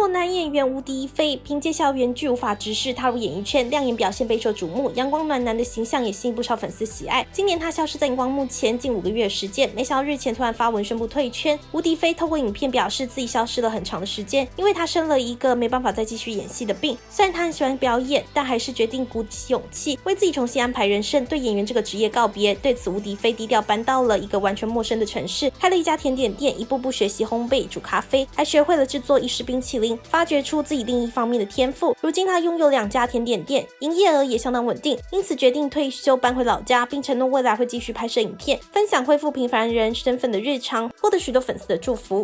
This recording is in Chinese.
国男演员吴迪飞凭借校园剧无法直视踏入演艺圈，亮眼表现备受瞩目，阳光暖男的形象也吸引不少粉丝喜爱。今年他消失在荧光幕前近5个月的时间，没想到日前突然发文宣布退圈。吴迪飞透过影片表示自己消失了很长的时间，因为他生了一个没办法再继续演戏的病。虽然他很喜欢表演，但还是决定鼓起勇气为自己重新安排人生，对演员这个职业告别。对此，吴迪飞低调搬到了一个完全陌生的城市，开了一家甜点店，一步步学习烘焙、煮咖啡，还学会了制作意式冰淇淋，发掘出自己另一方面的天赋。如今他拥有2家甜点店，营业额也相当稳定，因此决定退休搬回老家，并承诺未来会继续拍摄影片，分享恢复平凡人身份的日常，获得许多粉丝的祝福。